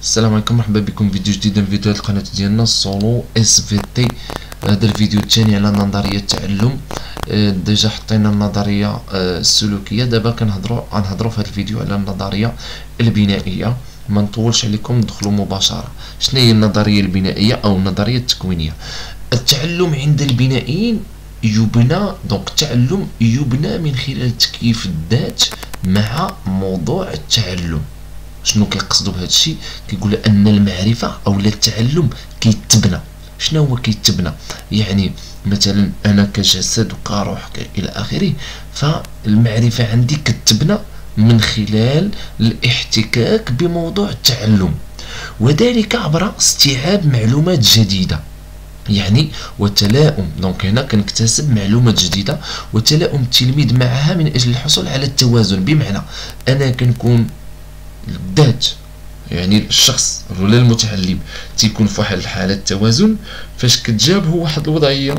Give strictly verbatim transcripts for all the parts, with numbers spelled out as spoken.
السلام عليكم، مرحبا بكم في فيديو جديد من فيديوهات القناه ديالنا سولو اس في تي. هذا الفيديو الثاني على نظريه التعلم. ديجا حطينا النظريه السلوكيه، دابا كنهضروا غنهضروا في هذا الفيديو على النظريه البنائيه. ما نطولش عليكم، ندخلوا مباشره. شنو هي النظريه البنائيه او النظريه التكوينيه؟ التعلم عند البنائيين يبنى دونك التعلم يبنى من خلال تكييف الذات مع موضوع التعلم. شنو كيقصدوا بهذا الشيء؟ كيقول ان المعرفه او التعلم كيتبنى. شنو هو كيتبنى؟ يعني مثلا انا كجسد وكروح الى اخره، فالمعرفه عندي كتبنى من خلال الاحتكاك بموضوع التعلم، وذلك عبر استيعاب معلومات جديده. يعني وتلاؤم، دونك هنا كنكتسب معلومات جديده وتلاؤم التلميذ معها من اجل الحصول على التوازن. بمعنى انا كنكون الذات، يعني الشخص ولا المتعلم تيكون في واحد الحاله توازن فاش كتجابه واحد الوضعيه،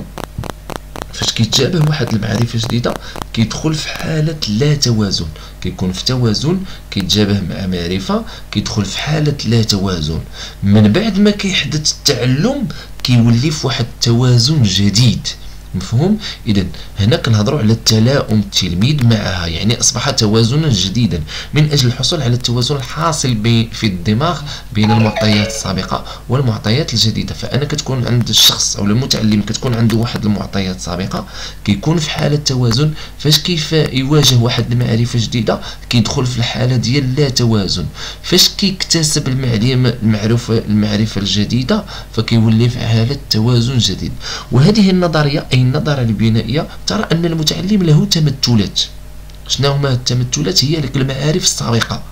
فاش كيتجابه واحد المعرفه جديده كيدخل في حاله لا توازن، كيكون في توازن، كيتجابه مع معرفه كيدخل في حاله لا توازن. من بعد ما كيحدث التعلم كيولي في واحد التوازن جديد. مفهوم؟ اذا هنا كنهضروا على التلاؤم التلميذ معها، يعني اصبح توازنا جديدا من اجل الحصول على التوازن الحاصل في الدماغ بين المعطيات السابقه والمعطيات الجديده. فانا كتكون عند الشخص او المتعلم كتكون عنده واحد المعطيات سابقه، كيكون في حاله توازن، فاش كيف يواجه واحد المعرفه جديده كيدخل في الحاله ديال لا توازن. فاش كيكتسب المعلومه المعرفه المعرفه الجديده فكيولي في حاله توازن جديد. وهذه النظريه أي النظرة البنائية ترى أن المتعلم له تمثلات. شنو هما التمثلات؟ هي لك المعارف السابقة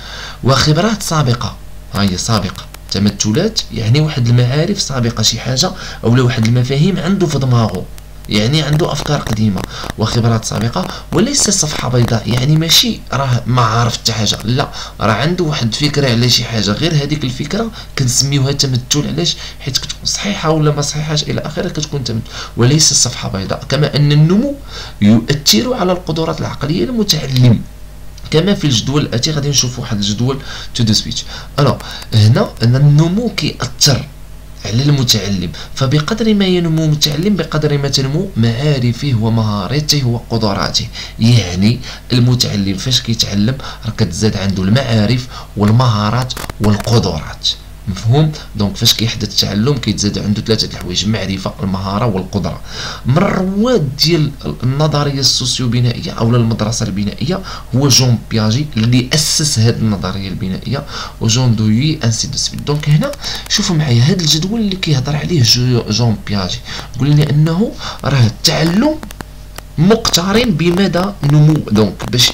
وخبرات سابقة. هاي سابقة، تمثلات يعني واحد المعارف سابقة، شي حاجة أو واحد المفاهيم عنده في دماغه، يعني عنده افكار قديمه وخبرات سابقه، وليس صفحه بيضاء، يعني ماشي راه ما عارف حتى حاجه، لا راه عنده واحد الفكره على شي حاجه، غير هذيك الفكره كنسميوها تمثل. علاش؟ حيت كتكون صحيحه ولا ما صحيحاش الى اخره، كتكون تمثل وليس صفحه بيضاء. كما ان النمو يؤثر على القدرات العقليه للمتعلم، كما في الجدول الاتي غادي نشوفوا واحد الجدول تو دو سويت. الو هنا ان النمو كيأثر على المتعلم، فبقدر ما ينمو المتعلم بقدر ما تنمو معارفه ومهارته وقدراته. يعني المتعلم فاش كيتعلم راه كتزاد عنده المعارف والمهارات والقدرات. مفهوم؟ دونك فاش كيحدث التعلم كيتزاد عنده ثلاثه الحوايج: المعرفه، المهاره، والقدره. من الرواد ديال النظريه السوسيو-بنائيه او المدرسه البنائيه هو جون بياجي اللي اسس هذه النظريه البنائيه، وجون دوي انسي دو سويت. دونك هنا شوفوا معايا هذا الجدول اللي كيهضر عليه جون بياجي، قول لي انه راه التعلم مقترن بمدى نمو. دونك باش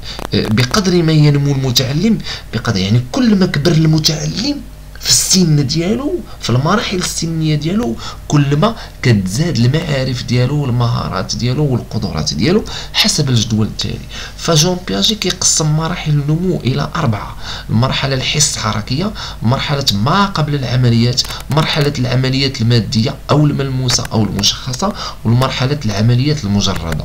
بقدر ما ينمو المتعلم بقدر، يعني كل ما كبر المتعلم في السن ديالو، في المراحل السنيه ديالو، كل ما كتزاد المعارف ديالو والمهارات ديالو والقدرات ديالو حسب الجدول التالي. فجون بياجي كيقسم مراحل النمو الى اربعه: المرحله الحس حركيه، مرحله ما قبل العمليات، مرحله العمليات الماديه او الملموسه او المشخصه، والمرحله العمليات المجرده.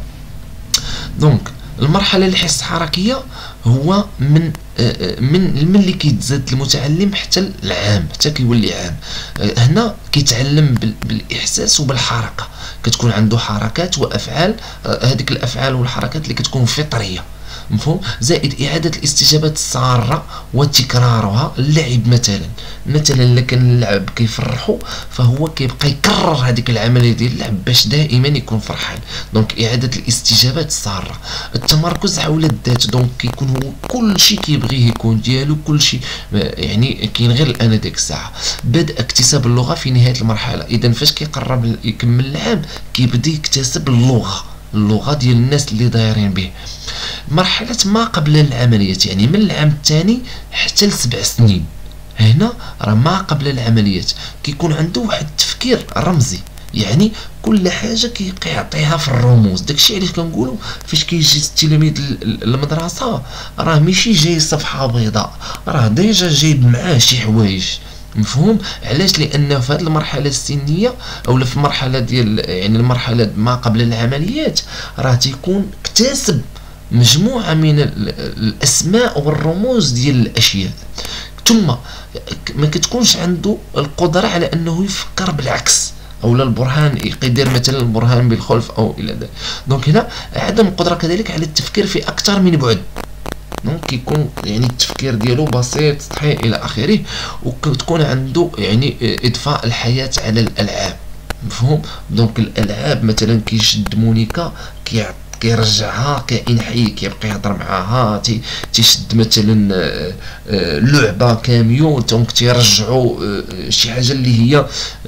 دونك المرحله الحس حركيه هو من من من اللي كيتزاد المتعلم حتى العام، حتى كيولي عام. هنا كيتعلم بالاحساس وبالحركه، كتكون عنده حركات وافعال، هذيك الافعال والحركات اللي كتكون فطريه. مفهوم؟ زائد اعاده الاستجابات الساره وتكرارها. اللعب مثلا مثلا الا كان اللعب كيفرحو فهو كيبقى يكرر هذيك العمليه ديال اللعب باش دائما يكون فرحان. دونك اعاده الاستجابات الساره. التمركز حول الذات، دونك كيكون هو كل شيء كيبغيه يكون ديالو، كل شيء يعني كاين غير الانا ديك الساعه. بدء اكتساب اللغه في نهايه المرحله، اذا فاش كيقرب يكمل العام كيبدا يكتسب اللغه، اللغه ديال الناس اللي دايرين به. مرحله ما قبل العمليات، يعني من العام الثاني حتى لسبع سنين. هنا راه ما قبل العمليات كيكون عنده واحد التفكير رمزي، يعني كل حاجه كيعطيها في الرموز. داكشي علاش كنقولوا فاش كيجي التلميذ للمدرسه راه ماشي جاي صفحه بيضاء، راه ديجا جايب معاه شي حوايج. مفهوم؟ علاش؟ لانه في هذه المرحله السنيه او في المرحله ديال يعني المرحله ما قبل العمليات راه تيكون اكتسب مجموعه من الاسماء والرموز ديال الاشياء، ثم ما كتكونش عنده القدره على انه يفكر بالعكس، او لا البرهان يقدر مثلا البرهان بالخلف او الى ذلك. دونك هنا عدم القدره كذلك على التفكير في اكثر من بعد، دونك كيكون يعني التفكير ديالو بسيط سطحي الى اخره، وكتكون عنده يعني اضفاء الحياه على الالعاب، مفهوم؟ دونك الالعاب مثلا كيشد مونيكا كيعطي كيرجعها كائن حي، كيبقى يهضر معاها، تيشد مثلا لعبه كاميو دونك تيرجعوا شي حاجه اللي هي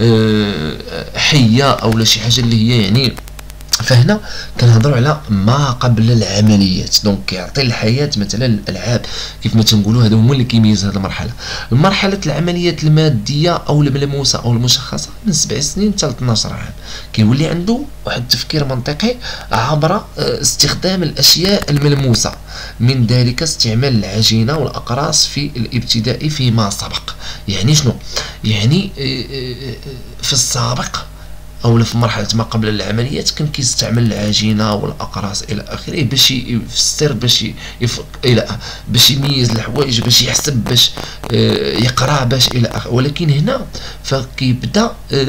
حيه او لا شي حاجه اللي هي يعني. فهنا كنهضروا على ما قبل العمليات، دونك كيعطي الحياه مثلا الالعاب كيف ما تنقولوا، هذا هو اللي كيميز هذه المرحله. مرحله العمليات الماديه او الملموسه او المشخصه من سبع سنين حتى اثناش عام، كيولي عنده واحد التفكير منطقي عبر استخدام الاشياء الملموسه، من ذلك استعمال العجينه والاقراص في الابتدائي فيما سبق. يعني شنو يعني؟ في السابق او في مرحله ما قبل العمليات كان كيستعمل العجينه والاقراص الى اخره باش يفسر، باش يفك الى باش يميز الحوايج، باش يحسب، باش يقرا، باش الى اخره. ولكن هنا فكيبدا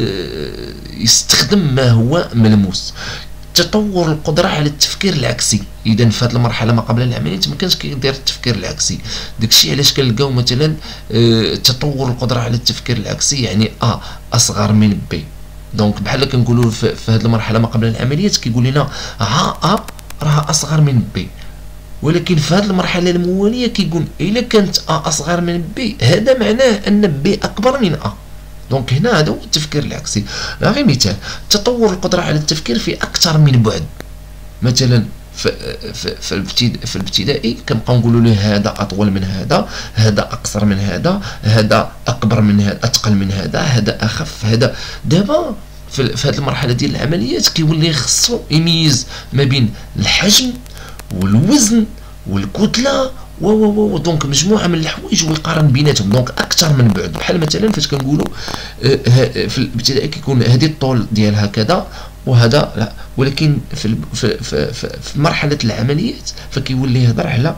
يستخدم ما هو ملموس. تطور القدره على التفكير العكسي، اذا في هذه المرحله ما قبل العمليات ما كانش كيدير التفكير العكسي، داكشي علاش كنلقاو مثلا تطور القدره على التفكير العكسي يعني ا اصغر من بي. دونك بحال كنقولوا في هذه المرحله ما قبل العمليات كيقول لنا ها ا راه اصغر من بي، ولكن في هذه المرحله الموليه كيقول الا كانت ا اصغر من بي هذا معناه ان بي اكبر من ا. دونك هنا هذا هو التفكير العكسي. غير مثال، تطور القدره على التفكير في اكثر من بعد، مثلا في في في الابتدائي كنبقاو نقولوا له هذا اطول من هذا، هذا اقصر من هذا، هذا اكبر من هذا، اثقل من هذا، هذا اخف هذا. دابا في, في هذه المرحله ديال العمليات كيولي خصو يميز ما بين الحجم والوزن والكتله و و و دونك مجموعه من الحوايج ويقارن بيناتهم، دونك اكثر من بعد. بحال مثلا فاش كنقولوا في الابتدائي كيكون هذه الطول ديالها كذا وهذا لا، ولكن في في في, في مرحله العمليات فكيولي يهضر على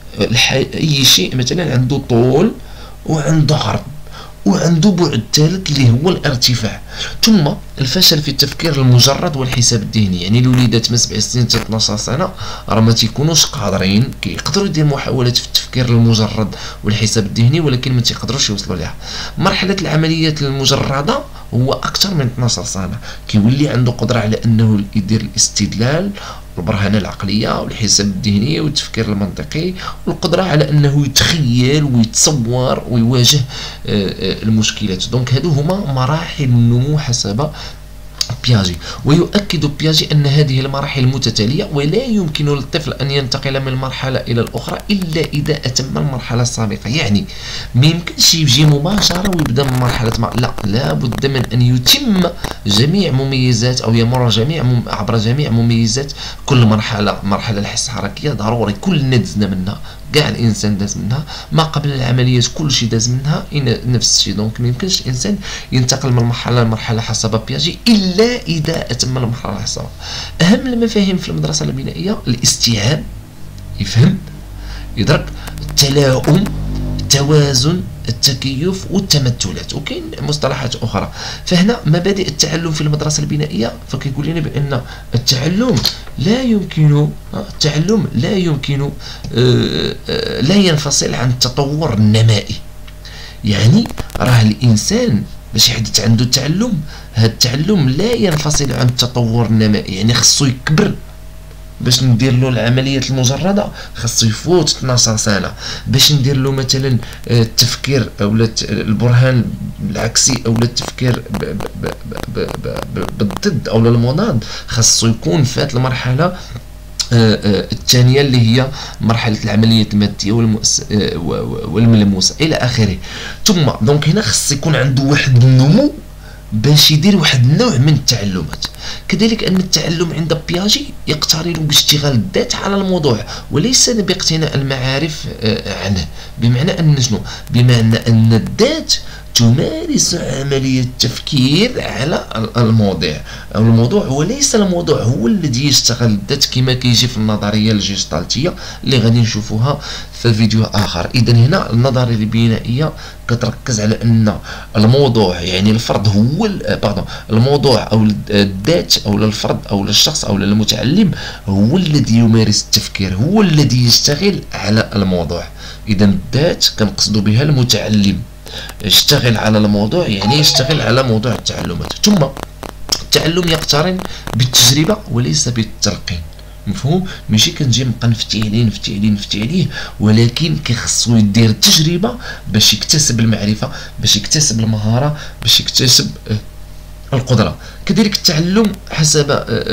اي شيء مثلا عنده طول وعنده عرض وعنده بعد ثالث اللي هو الارتفاع. ثم الفشل في التفكير المجرد والحساب الذهني، يعني الوليدات من سبع سنين حتى اثناش سنه راه ما تيكونوش قادرين، كيقدروا يديروا محاولات في التفكير المجرد والحساب الذهني ولكن ما تيقدروش يوصلوا لها. مرحله العمليات المجرده هو اكثر من اثناش سنه، كيولي عنده قدره على انه يدير الاستدلال والبرهنه العقليه والحساب الذهني والتفكير المنطقي والقدره على انه يتخيل ويتصور ويواجه المشكلات. دونك هادو هما مراحل النمو حسب بياجي. ويؤكد بياجي أن هذه المراحل متتالية ولا يمكن للطفل أن ينتقل من مرحلة إلى الأخرى إلا إذا أتم المرحلة السابقة. يعني ما يمكنش يجي مباشرة ويبدأ من مرحلة ما، لا، لا بد من أن يتم جميع مميزات أو يمر جميع مم... عبر جميع مميزات كل مرحلة. مرحلة الحس الحركية ضروري كلنا دزنا منها، كاع الانسان داز منها. ما قبل العمليات كل شيء داز منها نفس الشيء. دونك ما يمكنش الانسان ينتقل من مرحله لمرحله حسب بياجي الا اذا اتم المرحله حسب. اهم المفاهيم في المدرسه البنائيه الاستيعاب، يفهم يدرك، التلاؤم، التوازن، التكيف والتمثلات، وكاين مصطلحات اخرى. فهنا مبادئ التعلم في المدرسه البنائيه فكيقول لنا بان التعلم لا يمكن التعلم لا يمكن لا ينفصل عن التطور النمائي. يعني راه الانسان باش يحدث عنده التعلم، هذا التعلم لا ينفصل عن التطور النمائي، يعني خصو يكبر. باش ندير له العمليات المجرده خاصو يفوت اثناش سنه. باش ندير له مثلا التفكير اولا البرهان العكسي اولا التفكير بالضد اولا المضاد خاصو يكون فات المرحله الثانيه اللي هي مرحله العمليات الماديه والملموسه الى اخره. ثم دونك هنا خص يكون عنده واحد النمو باش يدير واحد النوع من التعلمات. كذلك ان التعلم عند بياجي يقترن باشتغال الذات على الموضوع وليس باقتناء المعارف عنه. بمعنى ان شنو؟ بمعنى ان الذات تمارس عملية التفكير على الموضوع. الموضوع هو ليس الموضوع هو الذي يشتغل الذات كما كيجي في النظرية الجيستالتية اللي غادي نشوفوها في فيديو آخر. إذا هنا النظرية البنائية كتركز على أن الموضوع يعني الفرد هو باردون الموضوع أو الذات أو الفرد أو الشخص أو المتعلم هو الذي يمارس التفكير، هو الذي يشتغل على الموضوع. إذا الذات كنقصد بها المتعلم، يشتغل على الموضوع يعني يشتغل على موضوع التعلمات. ثم التعلم يقترن بالتجربة وليس بالتلقين. مفهوم؟ ماشي كنجي نبقى نفتي عليه نفتي عليه نفتي عليه، ولكن كيخصو يدير التجربة باش يكتسب المعرفة، باش يكتسب المهارة، باش يكتسب القدرة. كذلك التعلم حسب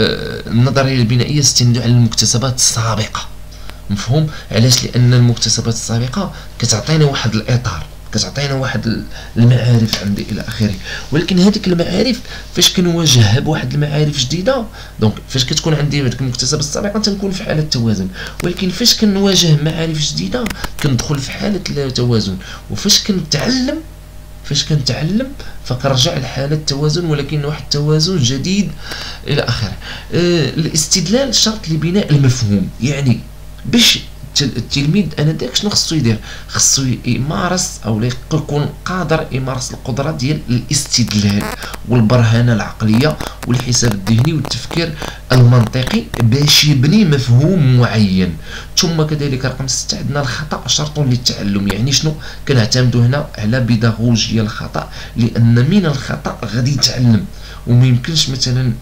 النظرية البنائية يستند على المكتسبات السابقة. مفهوم؟ علاش؟ لأن المكتسبات السابقة كتعطينا واحد الإطار، كتعطينا واحد المعارف عندي الى اخره، ولكن هذيك المعارف فاش كنواجهها بواحد المعارف جديده، دونك فاش كتكون عندي هذيك المكتسبات السابقه تنكون في حاله توازن، ولكن فاش كنواجه معارف جديده كندخل في حاله لا توازن. وفاش كنتعلم فاش كنتعلم فكنرجع لحاله توازن، ولكن واحد التوازن جديد الى اخره. أه الاستدلال شرط لبناء المفهوم، يعني باش التلميذ انا داك شنو خصو يدير؟ خصو يمارس او يكون قادر يمارس القدره ديال الاستدلال والبرهنه العقليه والحساب الذهني والتفكير المنطقي باش يبني مفهوم معين. ثم كذلك رقم ستة عندنا الخطا شرط للتعلم. يعني شنو؟ كنعتمدوا هنا على بيداغوجيا الخطا، لان من الخطا غادي يتعلم، وما يمكنش مثلا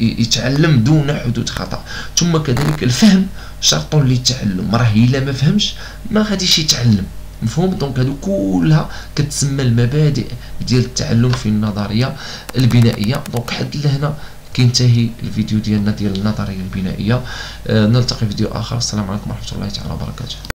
يتعلم دون حدوث خطا. ثم كذلك الفهم شرط للتعلم، راه الا ما فهمش ما غاديش يتعلم. مفهوم؟ دونك هادو كلها كتسمى المبادئ ديال التعلم في النظريه البنائيه. دونك حد لهنا كينتهي الفيديو ديالنا ديال النظريه البنائيه. أه نلتقي في فيديو اخر. السلام عليكم ورحمه الله تعالى وبركاته.